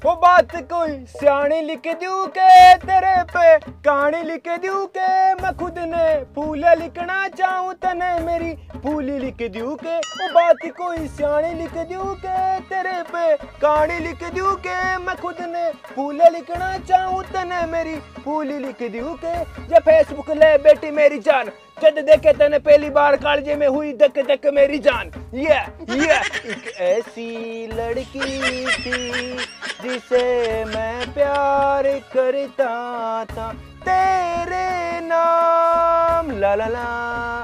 वो बात कोई सियाणी लिख दूं के तेरे पे कहानी लिख दूं के मैं खुद ने फूल लिखना चाहूं तने मेरी फूली लिख दूं के वो बात कोई सियाणी लिख दूं के तेरे पे कहानी लिख दूं के मैं खुद ने फूल लिखना चाहूं तने मेरी फूली लिख दूं के ये फेसबुक ले बेटी मेरी जान जद देखे तने पहली बार कालजे में हुई धक धक मेरी जान ये एक ऐसी लड़की थी जिसे मैं प्यार करता था तेरे नाम ला ला ला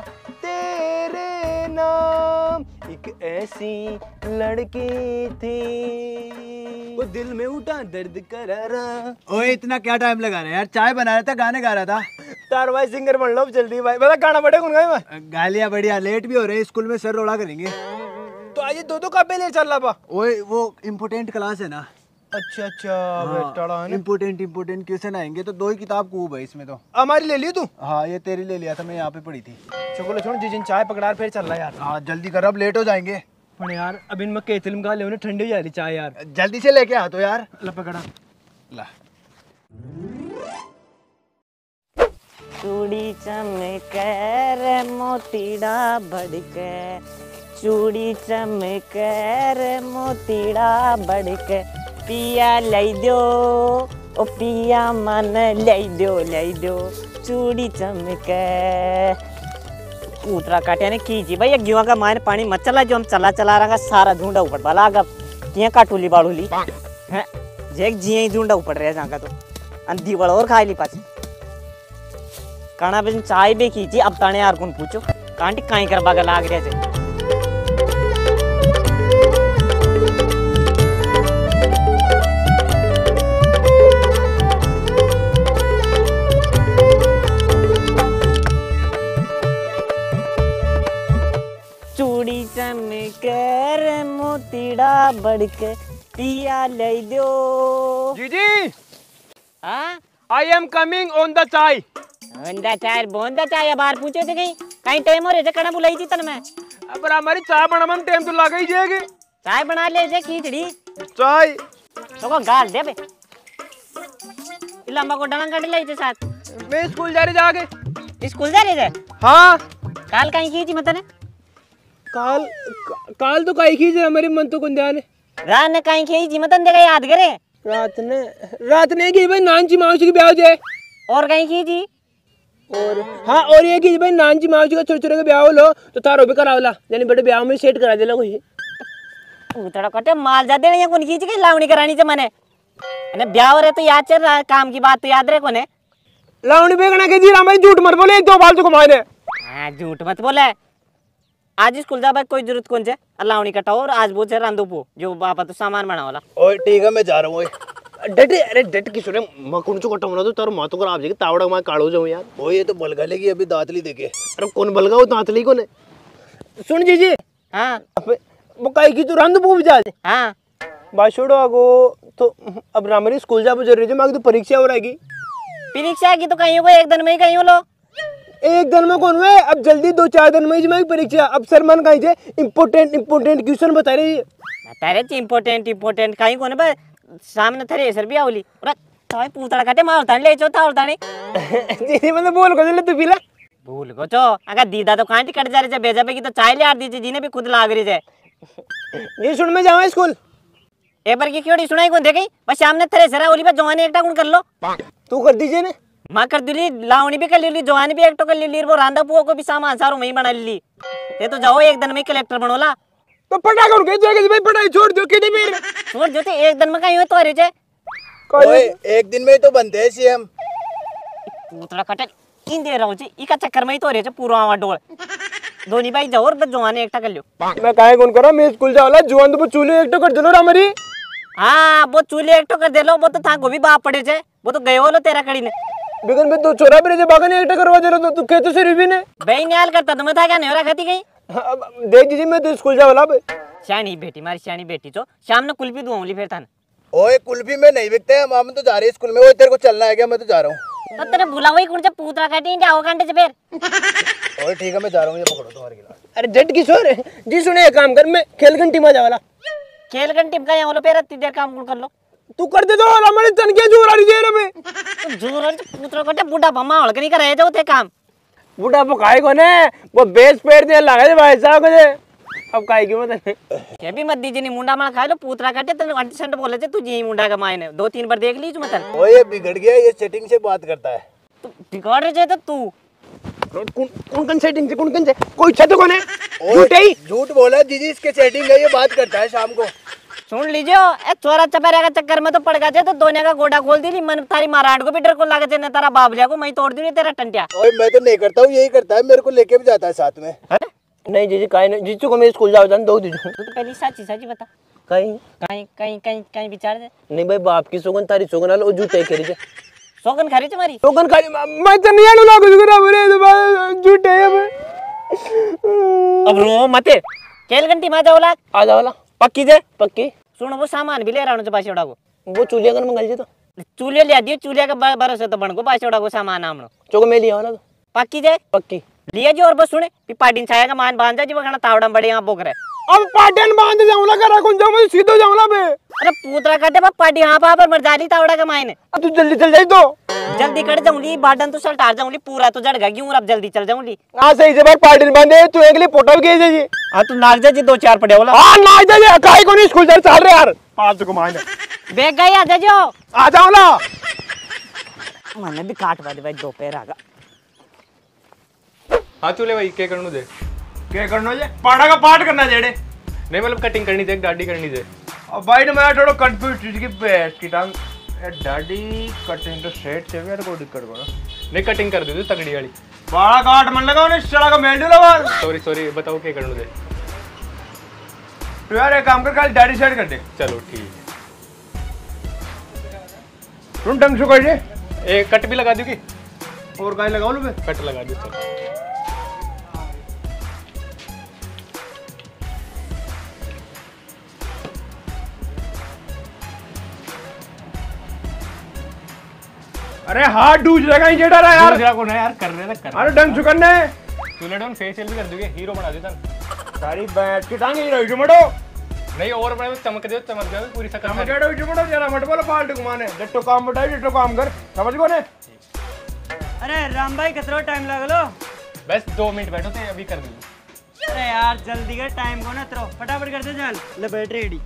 तेरे नाम एक ऐसी लड़की थी वो दिल में उठा दर्द करारा। ओए इतना क्या टाइम लगा रहा है यार, चाय बना रहा था गाने गा रहा था। तार भाई सिंगर बन लो जल्दी भाई, बता गाना पड़ेगा कौन गाए मैं गालियां बढ़िया, लेट भी हो रहे हैं, स्कूल में सर रोड़ा करेंगे। तो आज दो कापे ले चल रहा। ओए वो इम्पोर्टेंट क्लास है ना। अच्छा बेटा इम्पोर्टेंट क्वेश्चन आएंगे तो 2 ही किताब खूब है इसमें। तो हमारी ले ली तू? हाँ ये तेरी ले लिया था, मैं यहाँ पे पड़ी थी। चलो छोड़ जिन चाय पकड़ा फिर चल रहा यार। हाँ जल्दी कर, अब लेट हो जाएंगे। पर यार अब इनमें केतली में ले ठंडी हो जा रही चाय यार, जल्दी से लेके आ तो यार। ला पकड़ा ला। चूड़ी चमके रे मोतीड़ा बड़के, चूड़ी चमके रे मोतीड़ा बड़के, पिया लई दो ओ पिया मन लई दो चूड़ी चमके। पूतरा काटे ने की जी भाई गेहूं का मायने पानी मत चला जो हम चला रहा सारा झुंडा ऊपर भला आगा किया काटूली बाड़ूली है जेक जिया ही झुंडा ऊपर रहे जागा तो अंधी बड़ और खाई ली पास काना बिन चाय भी खींची अब ताने यार कौन पूछो कांटी काई कर बागा लाग रहे थे। चूड़ी चमकर मोतीड़ा बड़के पिया ले दो। जी हाँ I am coming on the chai. Bonda चाय बाहर पूछे थे कहीं टाइम हो रहे थे कड़ा बुलाई थी तन मैं। अब हमारी चाय बनाने में टाइम तो लगा ही जाएगी। चाय बना ले जे खींचड़ी चाय तो को गाल दे बे लंबा को डंगा काट ले थे साथ। मैं स्कूल जा रही जाके। स्कूल जा रहे थे? हाँ काल कहीं खींची मत ने काल तो कहीं खींच हमारी मन तो कौन ध्यान है। रात ने कहीं खींची मत देखा याद करे। रात ने की भाई नानची मावशी की ब्याह जाए और कहीं खींची और हाँ और ये कि भाई नानची मावशी का छोटे छोटे का ब्याह लो तो तारो भी करावला यानी बड़े ब्याह में सेट करा देला कोई उतड़ा कटे माल जा देने कौन खींच के लावणी करानी चे मने अने ब्याह हो रहे तो याद चल रहा काम की बात तो याद रहे कोने लावणी बेगना के जी हमारी झूठ मत बोले एक दो फालतू को मारे। हां झूठ मत बोले आज स्कूल जा भाई कोई जरूरत कौन से लावणी कटाओ और आज बोझे रांधो पो जो बापा तो सामान बनावला। ओए ठीक है मैं जा रहा हूँ। डट अरे डट की सुने मकुन चो कटमना तो तारो मातो कर आप जे तावड़ा मैं काढ़ो जाऊं यार। ओ ये तो बलगा लेगी अभी दांतली देके। अरे कौन बलगा वो दांतली को ने सुन जी हां वो काई की तो रांधो पो जा। हां बात छोड़ो आगो तो अब रामरी स्कूल जा जरूरी है मांग तो परीक्षा हो रहेगी। परीक्षा की तो कहीं को एक दिन में ही कहीं लो एक दिन में कौन हुए अब जल्दी 2-4 दिन में ही परीक्षा। अब सर मन कहीं से इम्पोर्टेंट क्वेश्चन बता रही है। इम्पोर्टेंट कहीं कोने बे सामने थरे सर भी आवली और ताई पूतड़ा काटे मार ताने ले चो तावड़ ताने जी मतलब बोल को ले तू पीला भूल गो चो अगर दीदा तो कांटी कट जा रहे थे भेजा पे की तो चाय ले आ दीजिए जी ने भी खुद लाग रही है। ये सुन में जावा स्कूल एक बार की क्यों सुनाई कौन देखी बस सामने थरे सर आवली पे जवानी एकटा कौन कर लो तू कर दीजिए ने मां कर दिली लावणी भी कर ली जवानी भी एकटो कर ली वो रांधा पुओ को भी सामान सारो में ही बना ली ये तो जाओ एक दिन में कलेक्टर बनोला तो पढ़ा कौन के जाके भाई पढ़ाई छोड़ दो कितनी मेरे छोड़ जो थे एक दिन में कहीं तो रे जे ओए एक दिन में ही तो बनते हैं सीएम। पूतड़ा कटल इन दे रहा हूं जी इका चक्कर में ही तो रे जे पूरा आवा डोल दोनी भाई जाओ और जवानी एकटा कर लियो। मैं काहे कौन करा मैं स्कूल जावला जवान तो चूल्हे एकटो कर देलो हमारी। हां वो चूल्हे एकटो कर देलो वो तो था को भी बाप पड़े जे वो तो गयो लो तेरा कड़ी ने बिगन में तो छोरा भी रे बागन एकटा करवा दे तो तू कहते से रिवी ने बे न्याल करता तुम था क्या नहीं रहा खाती गई देख जी मैं तो स्कूल जावला श्यानी बेटी मारी श्यानी बेटी चो शाम ने कुल्फी दुआऊंली फिर था। ओए कुल्फी में नहीं बिकते हैं हम तो जा रहे हैं स्कूल में। वो तेरे को चलना है क्या? मैं तो जा रहा हूँ। तो तेरे बुला वही कौन से पूतरा काटी जाओ कांटे से फिर। ओए ठीक है मैं जा रहा हूँ, ये पकड़ो तुम्हारे गिलास। अरे जट किशोर जी सुने एक काम कर मैं खेल घंटी में जावला। खेल घंटी का यहाँ फिर इतनी देर काम कर लो तू कर दे तो हमारे तन के जोर आ रही दे रे बे तो जोर पुत्र कोटे बूढ़ा बम्मा हड़क नहीं कर रहे जो ते काम बूढ़ा पकाए को ने वो बेस पैर दे लगा दे भाई साहब को दे अब काहे की मत ये भी मत दीजिए नहीं मुंडा मार खाए लो पुत्रा काटे तो 80% बोले थे तू जी मुंडा का मायने 2-3 बार देख लीज मतलब ओ ये बिगड़ गया, ये सेटिंग से बात करता है। तू बिगाड़ रहे तो तू कौन सेटिंग से कौन से कोई छत को ने झूठे ही झूठ बोला जीजी, इसके सेटिंग है, ये बात करता है शाम को। सुन लीजिए ए चोरा चपेरा का चक्कर में तो पड़ गया तो दोने का गोडा खोल दी मन थारी महाराज को भी डर को लगा ने तारा बाबलिया को मैं तोड़ दूं तेरा टंटिया। ओए मैं तो नहीं करता हूँ, यही करता है, मेरे को लेके भी जाता है साथ में। नहीं जीजी काहे नहीं जीजू को मैं स्कूल जाओ जान दो दीजिए तू तो पहली साची बता कहीं कहीं विचार दे नहीं भाई बाप की सोगन तारी सोगन आलो जूते करी जे सोगन खरी तुम्हारी सोगन खाली मैं तो नहीं आलू लागू जरा मेरे तो झूठे है मैं अब रो मते केल घंटी मा जाओला आ जाओला पक्की दे पक्की सुन वो सामान भी ले रहा हूं बासोड़ा को वो चूलिया कर मंगल जी तो चूल्हे ले दियो चूल्हे का भरोसे तो बन को बासोड़ा को सामान आमनो चोको मैं लिया वाला तो पक्की जाए पक्की लिया जी और बस सुने कि पाटिन छाया का मान बांध जा जी वगना तावड़ा बड़े यहां बोक रहे अब पाटन बांध जाऊंगा करा कौन जाऊं मैं सीधो जाऊंगा बे अरे पुत्रा काटे बा पाटी हां पर मर जाली तावड़ा का मायने अब तू जल्दी चल जाई तो जल्दी कट जाऊंगी बाडन तो सल्टार जाऊंगी पूरा तो जड़ गया क्यों अब जल्दी चल जाऊंगी हां सही से भाई पाटन बांधे तू एक लिए फोटो के जी हां तू नाग जा जी 2-4 पड़े वाला हां नाग जा जी काहे को नहीं स्कूल चल रहे यार पांच को मान बैग गई आ जा आ जाओ ना मैंने भी काट दे भाई दोपहर आगा हाँ चूल्हे भाई क्या करने दे क्या करना है पाड़ा का पाठ करना जेड़े नहीं मतलब कटिंग करनी दे दाढ़ी करनी दे अब भाई मैं थोड़ा कंफ्यूज की बेस्ट की टांग दाढ़ी कटिंग तो सेट से मेरे को दिक्कत को ना नहीं कटिंग कर दे तू तगड़ी वाली बाड़ा काट मन लगा उन्हें चला का मेल लगा सॉरी बताओ क्या करने दे तो यार एक काम कर खाली दाढ़ी सेट कर दे चलो ठीक तुम ढंग से कर दे है कट भी लगा दूँ की और कहीं लगाओ लो बे कट लगा दो चलो अरे हाथ डूज लगा ही जेड़ा रहा यार दूसरा को ना यार कर रहे कर अरे ढंग से करने चूल्हे डॉन फेशियल भी कर दोगे हीरो बना दे तन सारी बैठ की टांग ही रही जुमड़ो नहीं और बड़े चमक दे पूरी सकल हम जेड़ो जुमड़ो जरा मत बोलो फालतू घुमाने जट्टो काम बताई जट्टो काम कर समझ गो ने अरे राम भाई कितना टाइम लगलो बस 2 मिनट बैठो तो अभी कर दूँ अरे यार जल्दी कर टाइम को ना तरो फटाफट कर दे चल ले बैठ रेडी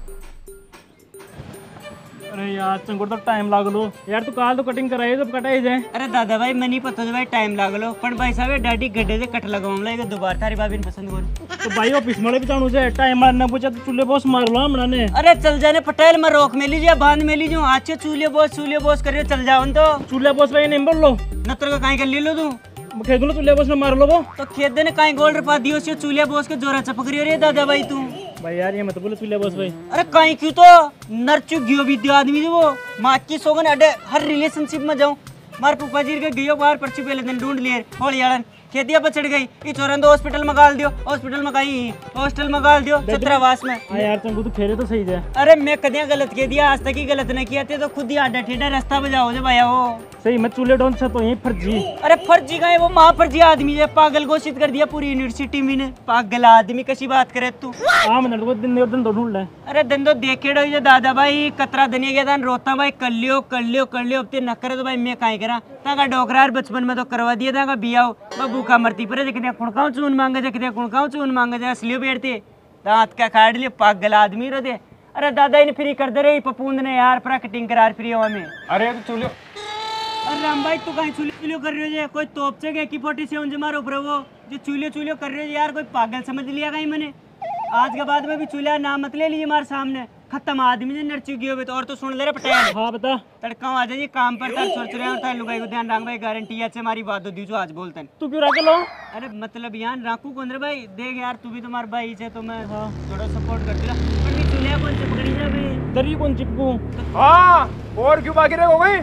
अरे यार चंगुर तक टाइम लाग लो यार तू काल तो कटिंग कराई जब कटाई जाए अरे दादा भाई मैं नहीं पता था भाई टाइम लागलो पण भाई साहब डाडी गड्ढे से कट लगाऊं लाएगा दोबारा थारी बाबिन पसंद करो तो भाई ऑफिस में भी जाणू से टाइम मारना पूछा तो चूल्हे बॉस मार लो हमने ने अरे चल जाने पटेल मैं रोक में लीजिए बांध में लीजिए आज से चूल्हे बॉस करियो चल जाओ तो चूल्हे बॉस भाई नहीं बोल लो नतर का काई कर ले लो तू खेद लो चूल्हे बॉस ने मार लो वो तो खेत देने काई गोल्ड पा दियो से चूल्हे बॉस के जोरा चपक रही रे दादा भाई तू भाई यार ये मत बोलो चूल्हे बॉस भाई अरे काई क्यों तो नरचु गियो विद्या आदमी जो वो माँ की सोगन अडे हर रिलेशनशिप में जाऊं मार पुप्पा जी के गयो बाहर पर्ची पहले दिन ढूंढ लिए होली यारन खेतिया पर चढ़ गई ये चोरन तो हॉस्पिटल में गाल दियो हॉस्पिटल में कहीं हॉस्टल में गाल दियो छात्रावास में हाँ यार चंगू तू खेले तो सही है अरे मैं कदिया गलत कह दिया आज तक ही गलत नहीं किया थे तो खुद ही आडा ठेडा रास्ता बजाओ जो भैया वो सही मैं चूल्हे डॉन से तो यही फर्जी अरे फर्जी का है वो माँ फर्जी आदमी है पागल घोषित कर दिया पूरी यूनिवर्सिटी में ने पागल आदमी कैसी बात करे तू हाँ मैं तो दिन तो ढूंढ ले अरे धंधो देखे डो ये दादा भाई कतरा दनिया गया था रोता भाई कर लियो अब ते न करे तो भाई मैं काहे करा ताका डोकरार बचपन में तो करवा दिया था बियाह बबू का मरती पर देखते कुणकाऊ चून मांगे देखते कुणकाऊ चून मांगे जा असलियो बैठते दांत का काट लिए पागल आदमी रो दे अरे दादा इन फ्री कर दे रे पपूंद ने यार पूरा कटिंग करार फ्री हवा में अरे तो चूल्हे अरे राम भाई तू कहीं चूल्हे कर रहे हो कोई तोप से गया की 47 जे मारो ऊपर वो जो चूल्हे कर रहे हो यार कोई पागल समझ लिया कहीं मैंने आज के बाद में भी चूल्हा नाम मत ले लीजिए हमारे सामने खत्म आदमी ने नर चुकी हो तो और तो सुन ले रे पटेल हाँ बता तड़का आ जाइए काम पर तर सोच रहे हो लुगाई को ध्यान रख भाई गारंटी है हमारी बात दी जो आज बोलते हैं तू क्यों रख लो अरे मतलब यार राखू कौन रे भाई देख यार तू भी तुम्हारा भाई से तो मैं थोड़ा सपोर्ट करती रहा पर भी चूल्हा कौन से पकड़ी जा भाई दरी कौन चिपकू हाँ और क्यों बाकी रह गई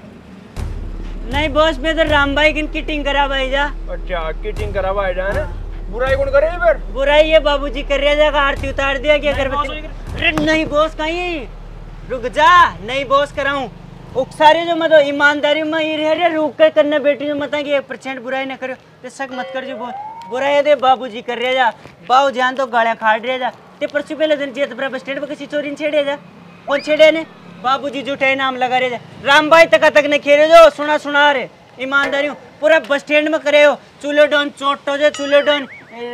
नहीं बॉस में तो राम भाई की किटिंग करा भाई जा अच्छा किटिंग करा भाई जान बुराई कौन करे फिर बुराई ये बाबूजी कर रहा जाएगा आरती उतार दिया कि अगर अरे नहीं बॉस कहीं रुक जा नहीं बॉस कराऊं उकसारे जो मतलब ईमानदारी में ये रह रुक कर करना बेटी जो मत कि 1% बुराई ना करो तो शक मत कर जो बुराई दे बाबूजी कर रहा जा बाऊ जान तो गाड़ियां खाड़ रहे जा ते परसों पहले दिन जेत बस स्टैंड पर किसी चोरी छेड़े जा कौन छेड़े ने बाबूजी झूठे नाम लगा रहे राम भाई तक ने खेरे जो सुना रे ईमानदारी पूरा बस स्टैंड में करे हो चूल्हे डॉन चोटो जे चूल्हे डॉन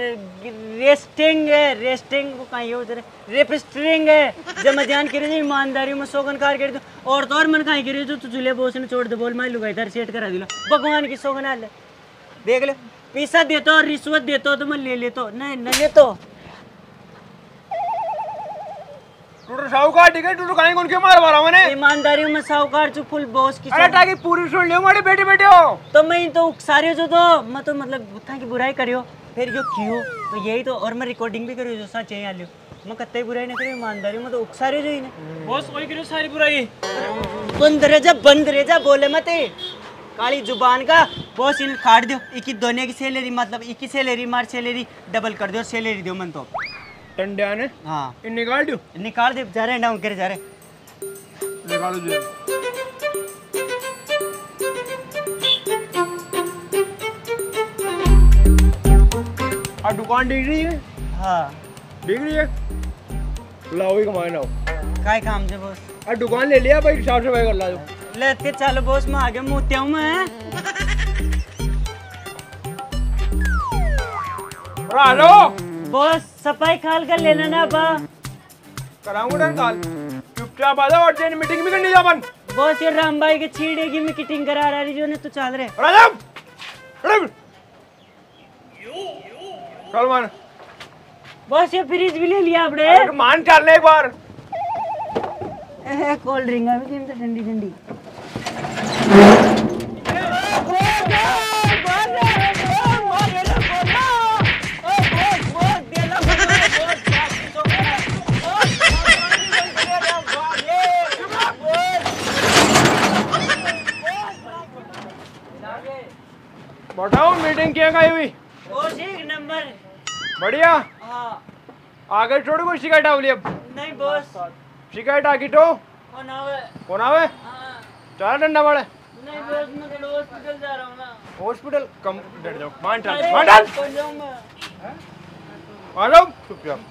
रेस्टिंग वो कहीं उधर रेपिस्टरिंग है जब मैं ध्यान करे ईमानदारी में सोगन कार कर दो और तो और मन कहीं करे जो तू चूल्हे बोस ने छोड़ दे बोल मैं लुगाई इधर सेट करा दिला भगवान की सोगन हाल देख ले पैसा देता और रिश्वत देता तो मैं ले लेता नहीं न लेता टूटू साहूकार ठीक है टूटू कहीं उनके मार मारा मैंने ईमानदारी में साहूकार जो फुल बॉस की अरे ताकि पूरी सुन लियो मारे बेटे बेटे हो तो मैं तो सारे जो तो मैं तो मतलब बुत्था की बुराई करियो फिर जो कियो तो यही तो और मैं रिकॉर्डिंग भी करियो जो सच है लियो मैं कत्ते बुराई ना करियो ईमानदारी में तो उकसारे जो ही ना बॉस वही करियो सारी बुराई बंद रह जा बोले मत काली जुबान का बॉस इन काट दो इकी दोने की सैलरी मतलब इकी सैलरी मार सैलरी डबल कर दो सैलरी दो मन तो टंडिया ने हाँ इन निकाल दियो निकाल दे जा रहे डाउन कर जा रहे निकालो जी आ दुकान दिख रही है हाँ दिख रही है लाओ ही कमाए लाओ काय काम से बॉस आ दुकान ले लिया भाई साफ सफाई कर ला दो लेते चलो बॉस मैं आगे मुँहते हूँ मैं हेलो बॉस सफाई खाल कर लेना ना बा कराऊंगा काल चुपचाप आ जाओ और जैन मीटिंग भी करनी है अपन बॉस ये राम भाई के छीड़ेगी में किटिंग करा रही जो ने तो चल रहे राजम चल मान बॉस ये फ्रिज भी ले लिया आपने अरे मान चल ले एक बार कोल्ड ड्रिंक है भी तो ठंडी ठंडी बताओ मीटिंग क्या गई हुई बॉस एक नंबर बढ़िया हाँ आगे छोड़ को शिकायत आवली अब नहीं बॉस शिकायत आगी तो कौन आवे कौन आवे हाँ चार डंडा बड़े नहीं बॉस मैं तो हॉस्पिटल जा रहा हूँ ना हॉस्पिटल कम डर जाओ मान चल कौन जाऊँ मैं आ जाओ चुपचाप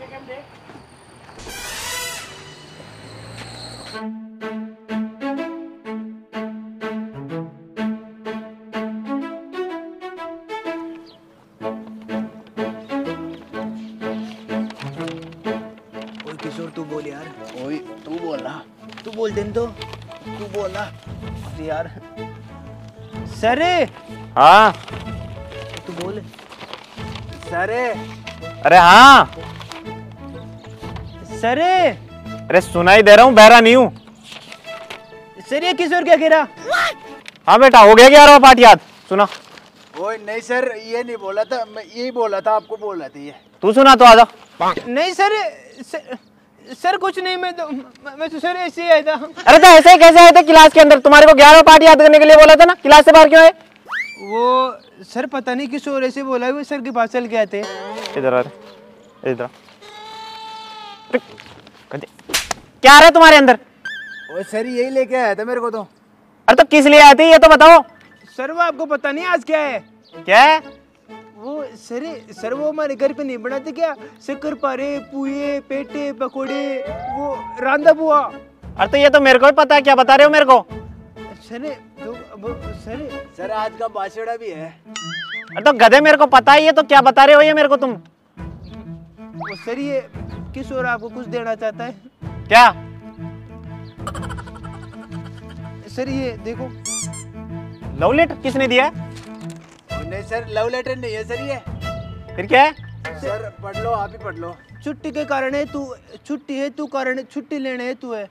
किशोर तू बोल यार ओए तू बोल रहा तू बोल दिन तो तू बोल रहा अरे यार सर हाँ तू बोल सर अरे हाँ सर अरे सुनाई दे रहा हूँ बहरा नहीं हूँ सर ये किशोर क्या कह रहा हाँ बेटा हो गया 11वां पाठ याद सुना ओए नहीं सर ये नहीं बोला था मैं यही बोला था आपको बोल रहा था ये तू सुना तो आजा नहीं सर कुछ नहीं मैं तो सर ऐसे ही आया था अरे तो ऐसे ही कैसे आए थे क्लास के अंदर तुम्हारे को 11वां पाठ याद करने के लिए बोला था ना क्लास से बाहर क्यों आए वो सर पता नहीं किशोर ऐसे बोला वो सर के पास चल के आते इधर आ इधर क्या आ रहा है तुम्हारे अंदर ओए सर यही लेके आया था मेरे को तो अरे तो किस लिए आए थे ये तो बताओ सर वो आपको पता नहीं आज क्या है क्या है वो सर वो हमारे घर पे नहीं बनाते क्या शक्कर पारे पुए पेटे पकोड़े वो रांदा बुआ अरे तो ये तो मेरे को भी पता है क्या बता रहे हो मेरे को सर तो सर आज का बाछड़ा भी है अरे तो गधे मेरे को पता ही है तो क्या बता रहे हो ये मेरे को तुम वो सर ये किशोर आपको कुछ देना चाहता है क्या सर ये देखो लव लेटर किसने दिया है नहीं सर लव लेटर नहीं है सर ये फिर क्या है सर पढ़ लो आप ही पढ़ लो छुट्टी के कारण है तू छुट्टी है तू कारण छुट्टी लेने है तू है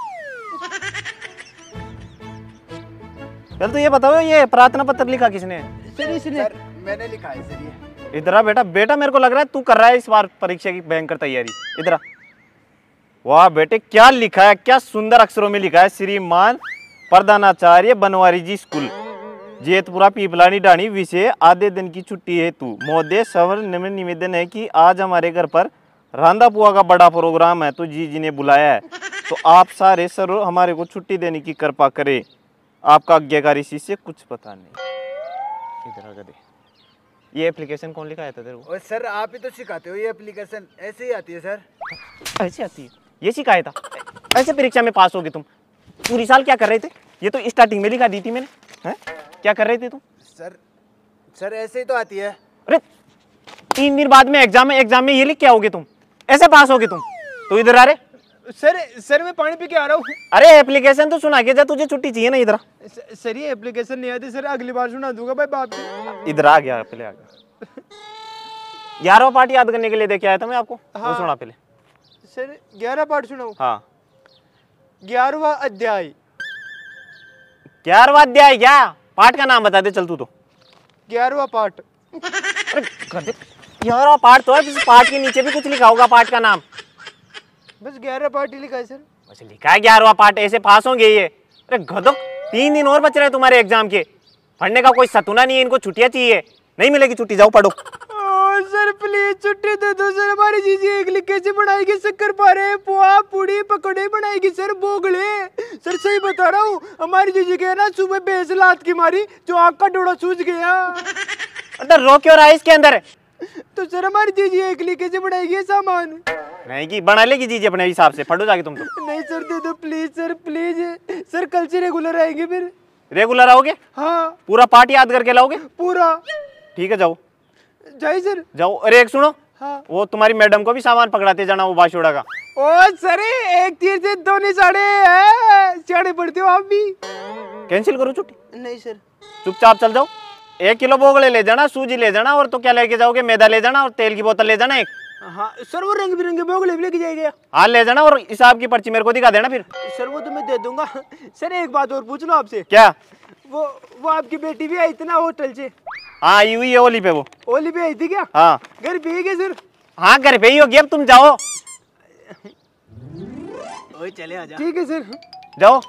चल तो ये बताओ ये प्रार्थना पत्र लिखा किसने सर इसने सर मैंने लिखा है सर ये इधर आ बेटा बेटा मेरे को लग रहा है तू कर रहा है इस बार परीक्षा की भयंकर तैयारी इधर आ वाह बेटे क्या लिखा है क्या सुंदर अक्षरों में लिखा है श्रीमान प्रधानाचार्य बनवारी जी स्कूल जेतपुरा पीपलानी डाणी विषय आधे दिन की छुट्टी है तू महोदय सवर निवेदन है कि आज हमारे घर पर रांदा पुआ का बड़ा प्रोग्राम है तो जी ने बुलाया है तो आप सारे सर हमारे को छुट्टी देने की कृपा करें आपका आज्ञाकारी शिष्य कुछ पता नहीं इधर आगे दे ये एप्लीकेशन कौन लिखा था तेरे को और सर आप ही तो सिखाते हो ये एप्लीकेशन ऐसे ही आती है सर ऐसे आती है ये सिखाया था ऐसे परीक्षा में पास होगी तुम पूरी साल क्या कर रहे थे? ये तो स्टार्टिंग में लिखा दी थी मैंने। हैं? क्या कर रहे थे तुम? सर ऐसे ही तो आती है। अरे 3 दिन बाद में एग्जाम में ये लिख के आओगे तुम? ऐसे पास होगे तुम? तो इधर आ रहे। सर मैं पानी पी के आ रहा हूँ। अरे एप्लीकेशन तो सुना के जा, तुझे छुट्टी चाहिए ना। इधर सर ये एप्लीकेशन नहीं आती सर, अगली बार सुना दूंगा भाई बाप को। इधर आ गया, पहले आ गया। 11वां पार्ट याद करने के लिए देके आया था मैं आपको। हाँ। वो सुना पहले। सर 11 पार्ट सुनाऊं? हाँ 11वां अध्याय। 11वां अध्याय क्या? पार्ट का नाम बता दे चल तू तो। 11वां पार्ट। अरे कर दे। 11वां पार्ट तो है, किसी पार्ट के नीचे भी कुछ लिखा होगा पार्ट का नाम। बस 11 पार्ट ही लिखा है सर। बस लिखा है 11वां पार्ट, ऐसे पास होंगे ये। अरे गधो, 3 दिन और बच रहे हैं तुम्हारे एग्जाम के। पढ़ने का कोई सतुना नहीं है, इनको छुट्टियां चाहिए। नहीं मिलेगी छुट्टी, जाओ पढ़ो। सर प्लीज छुट्टी दे दो सर, हमारी जीजी एक लिख कैसे बनाएगी? शक्कर पारे, पोहा, पूड़ी, पकौड़े बनाएगी सर, बोगले। सर सही बता रहा हूँ, हमारी जीजी के ना सुबह बेस लात की मारी, जो आँख का डोड़ा सूज गया। अंदर रो क्यों रहा है इसके अंदर? तो सर हमारी जीजी एक लिख कैसे बनाएगी ये सामान? नहीं की बना लेगी जीजी अपने हिसाब से, पढ़ो जाके तुम तो। नहीं सर दे दो प्लीज सर, प्लीज सर। कल से रेगुलर आएंगे फिर। रेगुलर आओगे? हाँ पूरा पार्ट याद करके लाओगे? पूरा। ठीक है जाओ जाइए सर। जाओ। अरे एक सुनो, हाँ। वो तुम्हारी मैडम को भी सामान पकड़ाते जाना, वो बाशोड़ा का। ओ सर एक तीर से 2 निशाने हैं, सियाने पड़ते हो आप भी। कैंसिल करो छुट्टी? नहीं सर। चुपचाप चल जाओ। 1 किलो बोगले ले जाना, सूजी ले जाना, और तो क्या लेके जाओगे? मैदा ले जाना और तेल की बोतल ले जाना एक। हाँ सर वो रंग बिरंगे बोगले भी लेके जाएगा। हाँ ले जाना, और हिसाब की पर्ची मेरे को दिखा देना फिर। सर वो तो मैं दे दूंगा। सर एक बात और पूछ लो आपसे। क्या? वो आपकी बेटी भी आई थी ना होटल से? हाँ आई हुई है ओली पे। वो ओली पे आई थी क्या? हाँ घर पे ही क्या सर? हाँ घर पे ही होगी, अब तुम जाओ। ओए चले आजा। ठीक है सर। जाओ।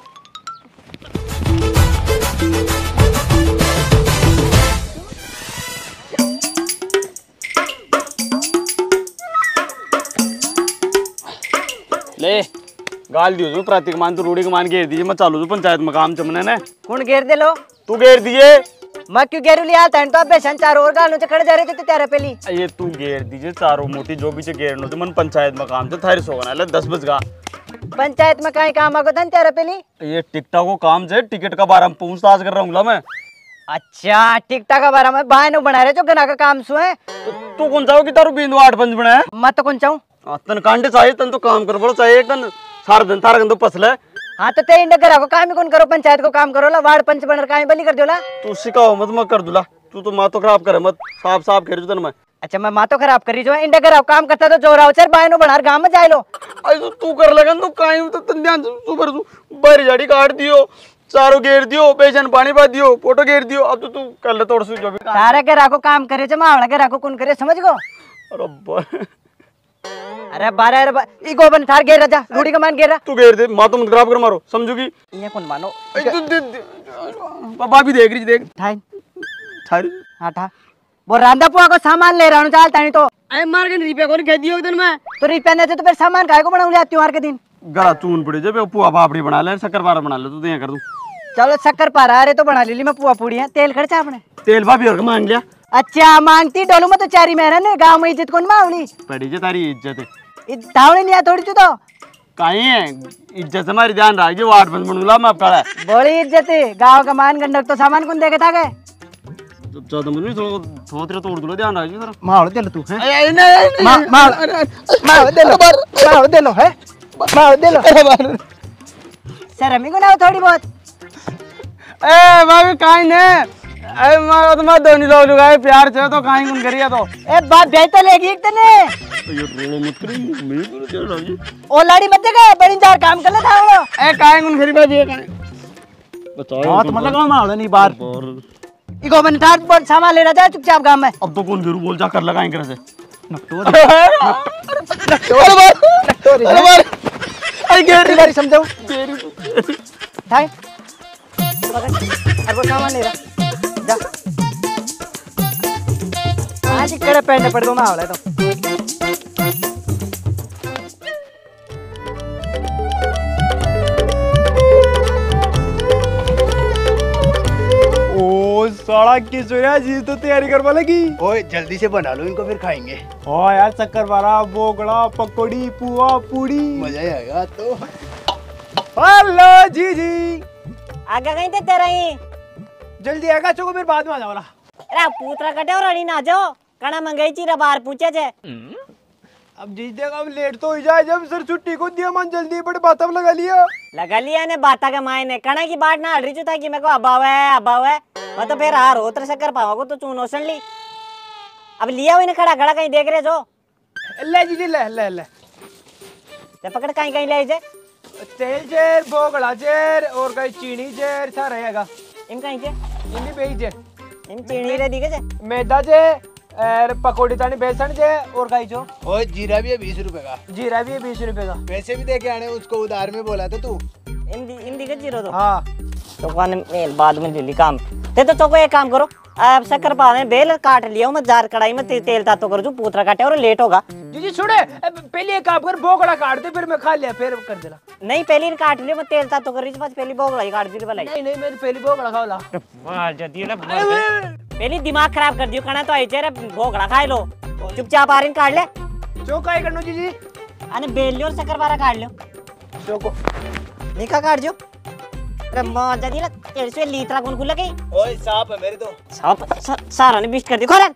ले गाल दियो जो प्रतीक मान तो रूढ़ी के मान घेर दीजिए। मैं चालू जो पंचायत में काम चमने ने। कौन घेर दे लो? तू घेर दीजिए। मैं क्यों घेरू लिया? तन तो अब चारों और गालों से खड़े जा रहे थे तेरे पहली। ये तू घेर दीजिए चारों मोटी जो भी घेरनो तो मन पंचायत में काम तो थारी सोगना ले 10 बज गा। पंचायत में कहीं काम आगो धन तेरे पहली। ये टिकटा को काम से टिकट का बारे में पूछताछ कर रहा हूँ मैं। अच्छा टिकटा का बारे में भाई नो बना रहे जो गना का काम सु है। तू कौन चाहो कि तारू बिंदु 8 पंच बना है? मैं तो कौन चाहूँ? तन कांटे चाहिए तन तो काम कर बड़ो चाहिए तन सारा दिन तारा गंदो पसले। हाँ तो ते इंडे करा को काम ही कौन करो? पंचायत को काम करो ला, वार्ड पंच बनर काम बली कर दोला। तू सिखाओ मत मैं कर दूला। तू तो माँ तो खराब करे मत, साफ साफ खेर तन मैं। अच्छा मैं मातो खराब करी जो इंडे करा काम करता तो जोराव सर भाई नो बनार गांव में जाए लो। अरे तो तू कर लगा तो काई तो तन ध्यान तू पर तू बारी जाड़ी काट दियो, चारों घेर दियो, बेसन पानी पा दियो, फोटो घेर दियो। अब तो तू कर ले तोड़ जो भी सारा के राखो काम करे जो मावड़ा के राखो कौन करे समझ गो? अरे बारह इगो बन थार घेर राजा रूढ़ी का मान घेर रहा। तू घेर दे माँ तो मत खराब कर मारो समझूगी। ये कौन मानो? भाभी देख रही देख ठाई थारी। हाँ ठा वो रांधा पुआ को सामान ले रहा हूँ चाल तानी तो। अरे मार के रिपे को कह दियो दिन में। तो रिपेयर नहीं तो फिर सामान काय को बनाऊं लिया त्योहार के दिन? गला चून पड़े जब पुआ पापड़ी बना ले, शक्कर पारा बना ले, तू तो यहाँ कर दूं। चलो शक्कर पारा अरे तो बना ली मैं पुआ पूड़ी है। तेल खर्चा आपने? तेल भाभी और मांग लिया। अच्छा मांगती डोलू में तो चारी मेहरा ने गाँव में इज्जत कौन मावली? पड़ी जे तारी इज्जत है धावड़ी नहीं आ थोड़ी तू तो कहीं है इज्जत हमारी ध्यान रखिए। वो 8 बंद बनूला मैं अब कड़ा बड़ी इज्जत है गाँव का मान गंडक तो सामान कौन देखे था गए? तो 14 बंद में थोड़ा तोड़ दूलो ध्यान रखिए जरा। मार दे लो तू है। मार दे लो है मार दे लो। शर्म को ना थोड़ी बहुत। ए भाभी काई ने ए मारो तो मत दोनी लोग लुगाए प्यार से तो काई कौन करिया तो। ए बात भेज तो लेगी एक तने। ये रोलो मत करी मैं तो चल रहा हूं। ओ लाड़ी मत जगह बड़ी जार काम कर ले था वो। ए काई कौन करी भाभी काई बताओ। हां तो मतलब कौन मार नहीं बार। इको बन थार पर सामान ले रहा चुपचाप गांव में। अब तो कौन घेरू बोल जा कर लगाएं करे से अरे घेर बारी समझाऊं थाई अरे वो सामान ले रहा जा आज कड़े पहनने पड़ गो मावला तो। ओ साला किशोरिया जी तो तैयारी करवा लगी। ओए जल्दी से बना लो इनको फिर खाएंगे। हाँ यार शक्कर पारा, बोगड़ा, पकौड़ी, पुआ, पूड़ी। मजा ही आएगा तो। हेलो जीजी, आगे कहीं थे तेरा ही जल्दी आएगा चोको, फिर बाद में आ जाओ। अरे पूतरा कटे और अड़ी ना जाओ कणा मंगाई चीरा बाहर पूछे छे। अब जीजी देख, अब लेट तो हो जाए, जब सर छुट्टी को दिया मन जल्दी बड़े बात लगा लिया ने बाता का मायने कणा की बात ना हट रही था कि मेरे को अभाव है मैं तो फिर हार होत्र से कर पाओगे तो चूनो सुन ली। अब लिया हुई ने खड़ा खड़ा कहीं देख रहे जो ले जीजी ले पकड़ कहीं कहीं ले जे तेल चेर बोगड़ा चेर और कहीं चीनी चेर सा रहेगा। इन कहीं जे इनकी बेच जे इन चीनी रे दिखे जे मैदा जे और पकौड़ी तानी बेसन जे और कहीं जो ओए जीरा भी है 20 रुपए का, जीरा भी है 20 रुपए का। पैसे भी दे के आने, उसको उधार में बोला था तू। इन दिखे जीरो तो हाँ तो कौन मेल बाद में जल्दी काम ते तो चौको एक काम करो अब शक्कर पाने बेल काट लिया मैं जार कढ़ाई में तेल तातो कर जो पूतरा काटे और लेट होगा। जीजी छोड़े, पहले एक काम कर, बोगड़ा काट दे, फिर मैं खा लिया, फिर कर देना। नहीं पहली काट लिया मैं तेल तातो कर रही थी, बस पहली बोगड़ा ही काट दी भलाई। नहीं मैं तो पहली बोगड़ा खाओला। पहली दिमाग खराब कर दियो कना तो आई चेरे बोगड़ा खाए लो चुपचाप आरिन काट ले चौका ही करनो जीजी, अने बेल लियो और शक्कर पारा काट लियो चौको निका काट जो। अरे मजा दी ना तेरे से लीतरा कौन खुला गई। ओए सांप है मेरे तो। सांप सारा ने बिस्ट कर दियो खोलन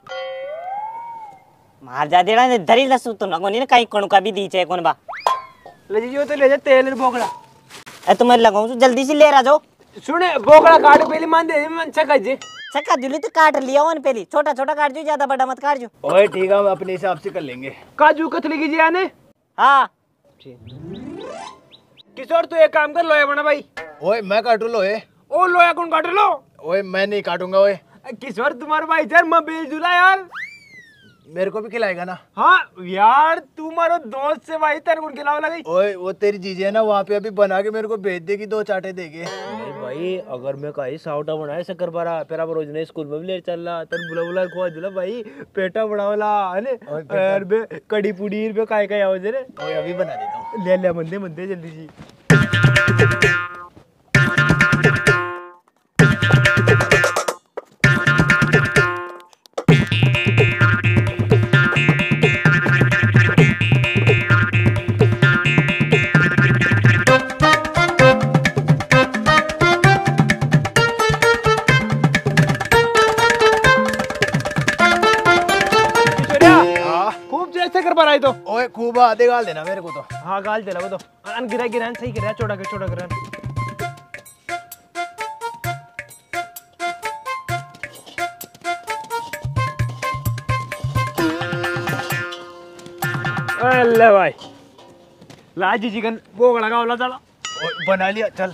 मार जा देना ने धरी लसु तो ना कोनी ने कहीं कोण का भी दी चे कोन बा ले जीजी वो तो ले जा तेल और बोगड़ा। ए तुम्हें लगाऊं तो जल्दी से ले आ जाओ। सुने बोगड़ा काट पहले मान दे मन छका जी। चक्का दिली तो काट लिया वन पहली छोटा छोटा काट जो ज्यादा बड़ा मत काट जो। ओए ठीक है, हम अपने हिसाब से कर लेंगे। काजू कतली की जी आने हाँ किशोर तू एक काम कर, लोया बना भाई। ओए मैं काटू लो ए। ओ लोया कौन काट लो? ओए मैं नहीं काटूंगा। ओए किशोर तुम्हारा भाई यार मैं बेच दूला यार, मेरे को भी खिलाएगा ना? हाँ यार तुम्हारा दोस्त से भाई तेरे को खिलावा लगी। ओए वो तेरी जीजी है ना, वहाँ पे अभी बना के मेरे को भेज देगी, 2 चाटे देगी। भाई अगर मैं कहीं साउटा बनाए शक्कर पारा फिर आप रोज ने स्कूल में भी ले चल रहा तन बुला बुला खुआ दिला भाई पेटा बनावला है ने और बे कड़ी पुड़ी पे काय आओ जे रे। ओए अभी बना देता हूँ। ले मंदे जल्दी जी। कर पारा तो ओए खूब आधे गाल देना मेरे को तो। हाँ गाल देना वो तो अन गिरा सही गिरा छोटा गिरा। अल्लाह भाई लाजी चिकन बोगड़ा का वाला चला। ओए बना लिया चल।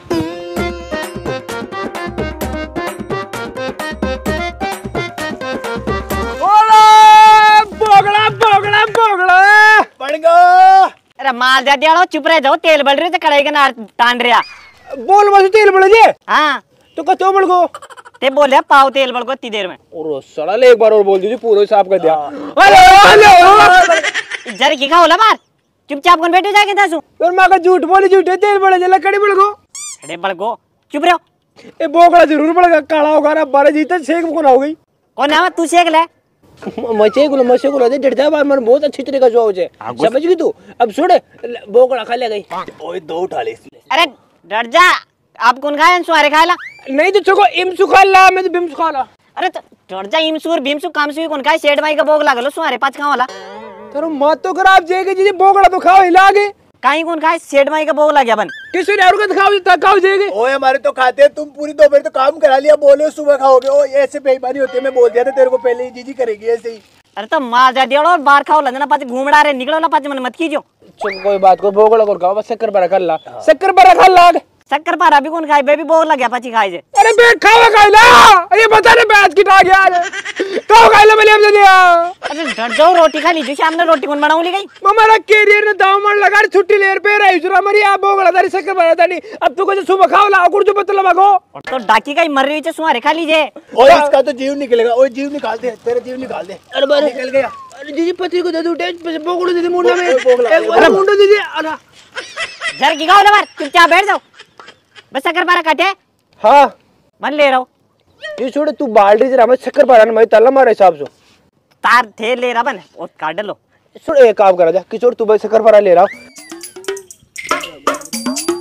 अरे मार जा दिया चुप रह जाओ तेल बढ़ रही तो कढ़ाई का नार तान रहा बोल बस तेल बढ़ जे। हाँ तो कतो बढ़ गो ते बोले पाव तेल बढ़ गो इतनी देर में और साला ले एक बार और बोल दीजिए पूरा साफ कर दिया। जर की खा होला मार चुपचाप कौन बैठे जाके दसू और मां का झूठ बोली झूठे तेल बढ़ जला कड़ी बढ़ गो। अरे बढ़ गो चुप रहो। ए बोगड़ा जरूर बढ़ गया काला होगा ना 12 जीता शेक कौन हो गई कौन है तू सेक ले मचे को दे डरता बार मन बहुत अच्छी तरीके से हो जाए समझ गई तू। अब सुन बोगड़ा खा ले गई। ओए 2 उठा ले। अरे डर जा आप कौन खाए सुहारे खाला नहीं तो चको इमसु खा ला मैं तो बिमसु खा ला। अरे तो डर जा इमसूर भीमसु कामसु कौन खाए सेठ भाई का भोग लागलो सुहारे पाँच खाओ वाला तेरो मत तो खराब जाएगी जी बोगड़ा तो खाओ हिला आगे कहीं कौन खाए सेठ भाई का भोग लग गया बन किसी ने और का खाओ तक खाओ जाएगी। ओए हमारे तो खाते हैं, तुम पूरी दोपहर तो काम करा लिया, बोले सुबह खाओगे। ओ ऐसे बेईमानी होती है, मैं बोल दिया था तेरे को पहले ही जीजी करेगी ऐसे ही। अरे तो मार जा दिया और बाहर खाओ लजना पाँच घूमड़ा रहे निकलो ना पाँच मन मत कीजियो। चुप कोई बात को बोगड़ा को खाओ बस शक्कर बरा खा ला शक्कर बरा खा ला शक्कर पारा भी कौन खाए बेबी भोग लग गया पाची खाए जे। अरे बे खावा खाइला ये बता ने बैच की टाग यार खाओ खाइला मैंने हमने दिया। अरे डर जाओ रोटी खा लीजिए शाम ने रोटी कौन बनाऊ ली गई हमारा कैरियर ने दाव मन लगा छुट्टी ले पे रही जुरा मरी आप बोगड़ा दारी शक्कर बरा दानी अब तो कुछ सुबह खाओ ला कुछ मतलब भागो तो डाकी का मर रही है सुहारे खा लीजिए। ओए इसका तो जीव निकलेगा। ओए जीव निकाल दे, तेरा जीव निकाल दे। अरे बार निकल गया। अरे जीजी पति को दे दो बोगड़ा दे दे मुंडा में अरे मुंडा दे दे। अरे जर की खाओ ना बार चुपचाप बैठ जाओ बस शक्कर पारा काटे हाँ मन ले रहा हूँ ये छोड़ तू बाल्टी जरा मैं शक्कर पारा मैं तल्ला मारे हिसाब से तार थे ले रहा बन और काट लो। छोड़ एक काम करा जा किशोर तू भाई शक्कर पारा ले रहा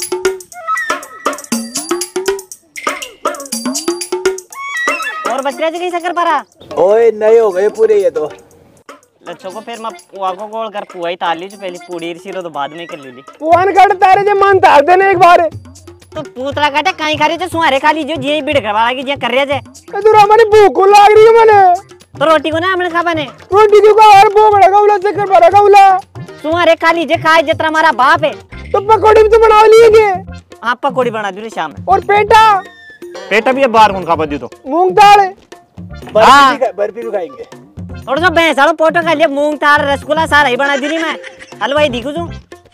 बच रहे थे कहीं शक्कर पारा। ओए नए हो गए पूरे ये तो। लच्छो को फिर मैं पुआ को गोल कर पुआ ही ताल ली जो पहले पूड़ी सिरो तो बाद में कर ली। पुआन काट तारे जे मान तार देने एक बार। तो पूतला काटे कहीं खा रहे थे सुहारे खा लीजिए जी बिड़ करवा की जी कर रहे थे। तू हमारी भूख को लाग रही है मने। तो रोटी को ना हमने खा बने। रोटी क्यों का और बोगड़ा का उला चक्कर भरा का उला। सुहारे खा लीजिए खाए जितना हमारा बाप है। तो पकौड़ी भी तो बना लिए। हाँ पकौड़ी बना दूरी शाम में। और पेटा पेटा भी बाहर कौन खा बदी तो मूंग दाल बर्फी भी खाएंगे। थोड़ा सा भैंस आलो पोटो खा लिया मूंग तार रसगुल्ला सारा ही बना दिली मैं हलवाई दिखू तू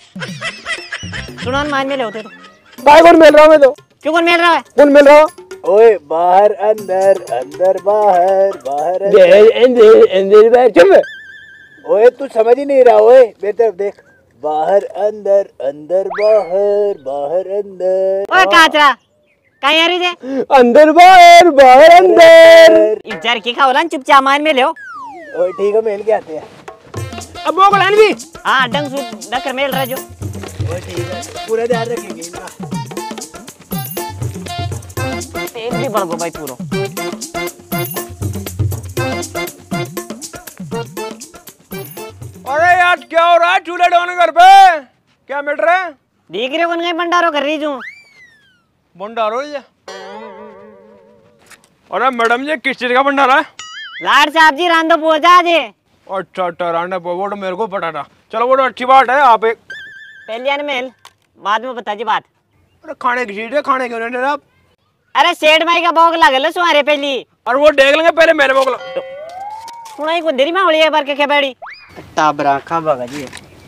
सुनान मान में ले होते तो भाई कौन मिल रहा हूँ मैं तो। क्यों कौन मिल रहा है? कौन मिल रहा हूँ? ओए बाहर अंदर अंदर बाहर बाहर चुप। ओए तू समझ ही नहीं रहा। ओए मेरी तरफ देख। बाहर अंदर अंदर बाहर बाहर अंदर। ओए काचरा कहीं आ रही थे? अंदर बाहर बाहर अंदर। इज्जर की खाओ चुपचाप मान में ले। ओए ठीक है मेल के आते हैं। अब बोगड़ा भी। हाँ डंग सूट डकर मेल रहा जो। ओए ठीक है पूरा ध्यान रखेंगे इनका। तेल भी बढ़ गो भाई पूरा। अरे यार क्या हो रहा है चूल्हे डोने घर पे? क्या मिल रहा है? देख रहे हो कौन कहीं भंडारो कर रही हूँ। भंडारो ये। अरे मैडम जी किस चीज का भंडारा है? लाड साहब जी रांधो पहुंचा दे। अच्छा अच्छा रांडा वो तो मेरे को पता था। चलो वो तो अच्छी बात है। आप एक पहले आने मेल बाद में बता जी बात। अरे खाने की चीज है खाने क्यों नहीं आप? अरे सेठ माई का भोग लागल सुहारे पहली। और वो देख लेंगे पहले मेरे भोग सुनाई को देरी में होली एक बार के बैठी टाबरा खा बगा जी।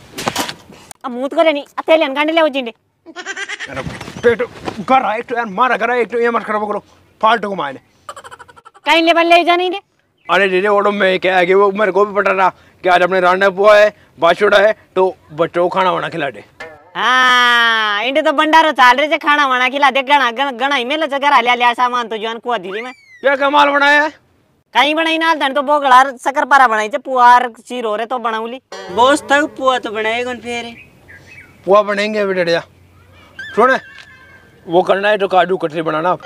अब मुंह करे नहीं अतेले कांडे ले चिंडे। अरे पेट कर रहा है एक तो यार मारा कर रहा है एक तो ये मत खराब करो फालतू को मायने। कहीं ले बन ले जा नहीं दे। अरे दीदी वो तो मैं क्या है कि वो मेरे को भी पता था कि आज अपने रांडा पुआ है बाछुड़ा है तो बच्चों को खाना वाना खिला दे। हाँ इंडे तो भंडारो चाल रहे थे खाना वाना खिला दे गणा गणा ही मेला घर लिया लिया सामान तो जान कुआ दिली में क्या कमाल बनाया है? कहीं बनाई ना धन तो बोगड़ा शक्कर पारा बनाई थे पुआर चीर हो रहे तो बनाऊली बोस तक पुआ तो बनाए कौन फिर पुआ बनेंगे अभी डरिया। सुने वो करना है तो काजू कतली बनाना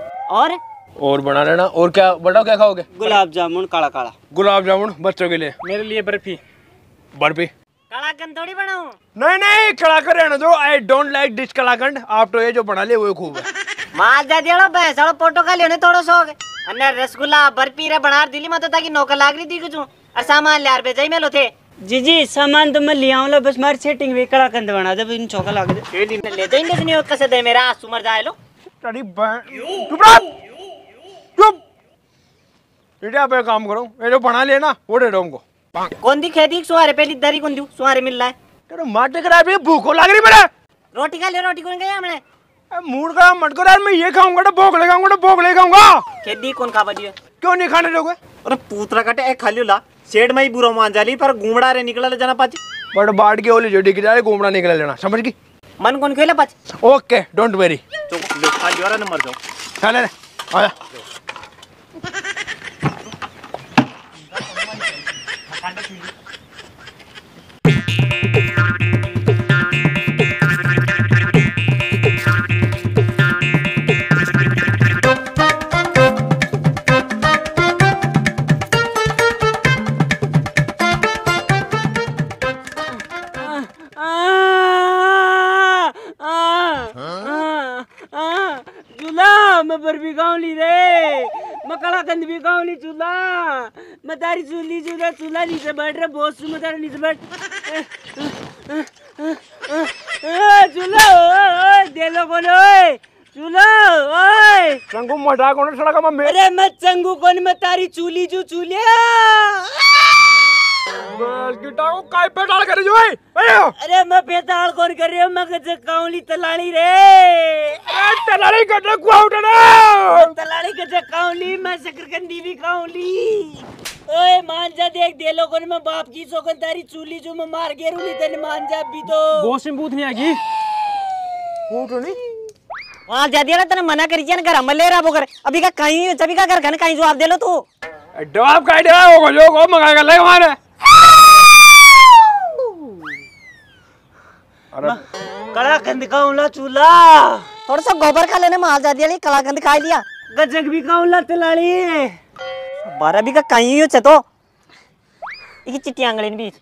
और बना लेना। और क्या बताओ क्या खाओगे? गुलाब जामुन काला काला। गुलाब जामुन बच्चों के लिए। मेरे लिए बर्फी। बर्फी कलाकंद थोड़ी बनाऊं। नहीं नहीं कलाकंद रहने दो। I don't like dish kalakand. आप तो ये जो बना ले वो खूब है। माल जा दिया भैंसड़ो फोटो का लेने थोड़ो सो अन्य रसगुल्ला बर्फी रे बना दिली मत ताकि नौकर लाग रही थी कुछ और सामान ले बेचाई मेलो थे। जी जी सामान तो मैं ले आऊंगा बस मारी सेटिंग भी कलाकंद बना दे इन चौका लाग दे ले जाई नहीं कसे दे मेरा आंसू मर जाए लो। अरे चुप रह चुप। बेटा आप एक काम करो ये जो बना लेना वो दे दो हमको। कौन दी खेती सुहारे पहली दरी कौन दी सुहारे मिल रहा है। तेरे माटे खराब है भूख को लग रही मेरे। रोटी खा ले रोटी कौन गया हमने मूड का मत करो यार। मैं ये खाऊंगा तो भोग ले खाऊंगा तो भोग ले खाऊंगा। खेती कौन खा बदियो क्यों नहीं खाने दोगे? अरे पूतरा काटे ए खाली ला सेठ में ही बुरा मान जाली पर घूमड़ा रे निकला ले जाना पाची बट बाट के ओली जो दिख जाए घूमना निकल लेना समझ गई? मन कौन खेला पाच। Okay don't worry. चुप ले खा लिया रे मर जाओ। चले आजा। चूल्हा मैं बर्फी खाऊंगी रे मैं कलाकंद भी खाऊंगी चूल्हा मैं तारी चूल्ही चूल्हा चूल्हा नीचे बैठ रहा बहुत मैं तारे नीचे बैठ चूल्हा दे लो बोलो चूल्हा ओए चंगू मटा कौन सड़क में अरे मैं चंगू कौन मैं तारी चूल्ही जो चूल्हा बस गिटार को काय पे डाल कर जो है। अरे मैं पेताल कौन कर रही हूँ मैं कच्चे काउली तलाड़ी रे अरे तलाड़ी कटे को उठना तलाड़ी कच्चे काउली मैं शकरकंदी भी काउली ओए मान जा देख दे लो कौन मैं बाप की सोकन तारी चूली जो मैं मार के रूली तेने मान जा भी तो बहुत सिंबूत नहीं आगी उठ नहीं वहां जा दिया तेने मना करी जान घर हम ले रहा बोकर अभी का कहीं सभी का घर कहीं जवाब दे लो तू जवाब का दे होगा जो को मंगा कर ले हमारे। अरे कलाकंद खाऊंला चूल्हा थोड़ा सा गोबर खा लेने माल जा दिया कलाकंद खा लिया गजक भी खाऊंला तलाड़ी बारह भी का कहीं हो तो एक चिट्टी आंगले बीच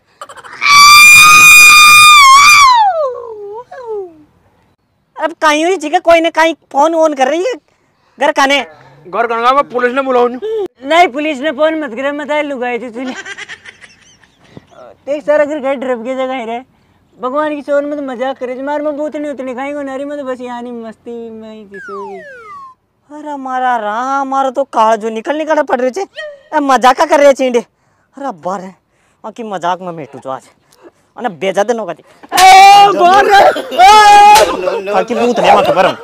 अब कहीं हुई ठीक है कोई ने कहीं फोन ऑन कर रही है घर काने घर करना मैं पुलिस ने बुलाऊं नहीं पुलिस ने फोन मत करे मत लुगाई थी तूने देख सारा घर घर ड्रप के जगह है भगवान की शोर में तो मजाक करे मार में बोतनी उतनी खाएंगे नारी में तो बस यहाँ मस्ती में ही किसी अरे हमारा राह हमारा तो काल जो निकल पड़ रहे थे मजाक कर रहे चींडे अरे बार है कि मजाक में मेटू जो आज अने बेजा देनो कति की भूत ने मत परम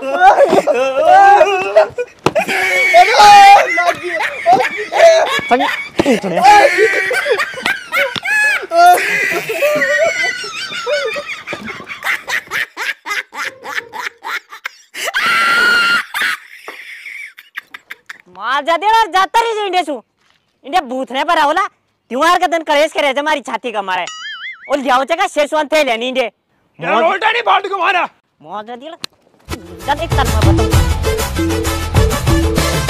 मार जा दे जाता रही इंडिया सु इंडिया भूत ने पर होला त्योहार का दिन कलेश करे हमारी छाती का मारे और जाओ चका शेषवान थे लेनी इंडे यार उल्टा नहीं बाल्ट को मारा मौज जा दिया चल एक तक मैं बताऊं